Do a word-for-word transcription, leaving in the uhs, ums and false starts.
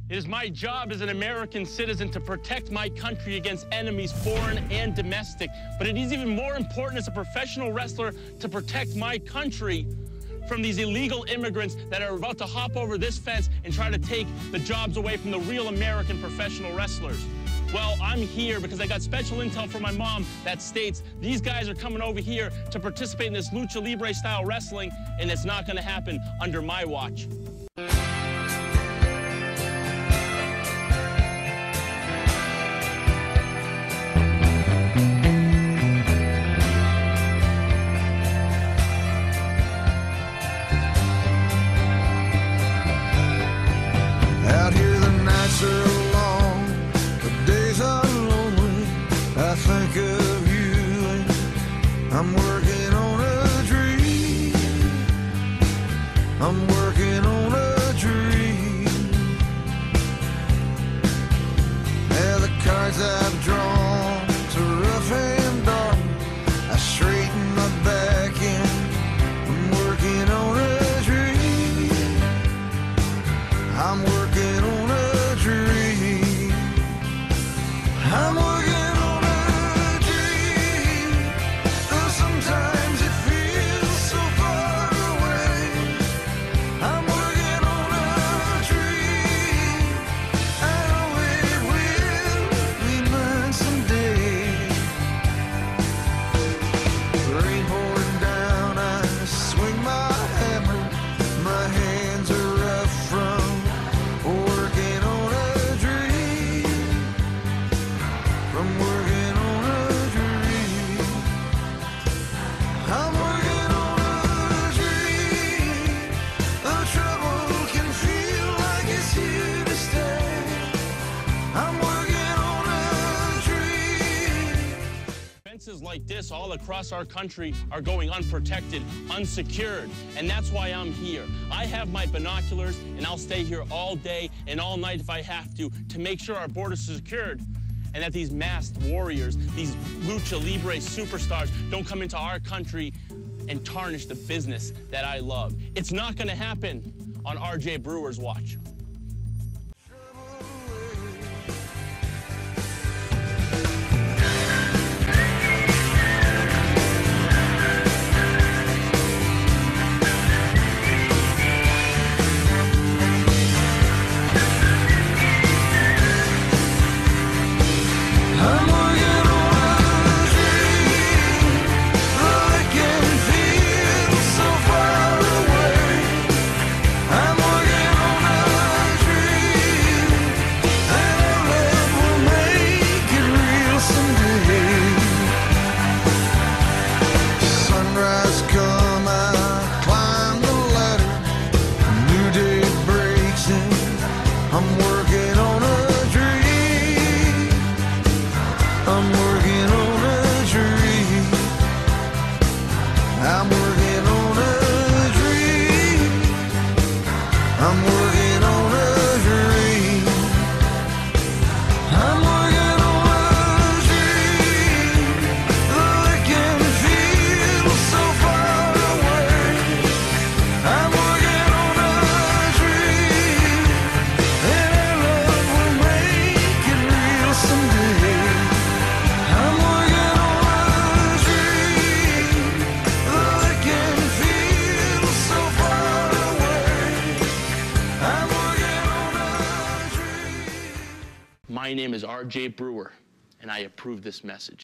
It is my job as an American citizen to protect my country against enemies, foreign and domestic. But it is even more important as a professional wrestler to protect my country from these illegal immigrants that are about to hop over this fence and try to take the jobs away from the real American professional wrestlers. Well, I'm here because I got special intel from my mom that states these guys are coming over here to participate in this lucha libre style wrestling, and it's not going to happen under my watch. Out here the nights are long, the days are lonely. I think of you and I'm working on a dream. I'm working on a dream. Yeah, the cards I've drawn to rough and dark, I straighten my back and I'm working on a dream. I'm working on a dream. I'm working on a dream. Though sometimes it feels so far away. I'm working on a dream. I know it will be mine someday. Rain pouring down, I swing my hammer. My hands are rough from working on a dream. From working on a dream. I'm working on a dream. The trouble can feel like it's here to stay. I'm working on a dream. Fences like this all across our country are going unprotected, unsecured, and that's why I'm here. I have my binoculars, and I'll stay here all day and all night if I have to, to make sure our borders are secured and that these masked warriors, these lucha libre superstars don't come into our country and tarnish the business that I love. It's not gonna happen on R J Brewer's watch. I'm working on a dream. Though it can feel so far away. I'm working on a dream. And our love will make it real someday. Sunrise come, I climb the ladder. A new day breaks in. I'm working on a dream. I'm working on a dream. I'm working on a dream. I'm working on a dream. I'm working on a dream. Though it can feel so far away. I'm working on a dream. And our love will make it real someday. I'm working on a dream. Though it can feel so far away. I'm working on a dream. My name is R J Brewer, and I approve this message.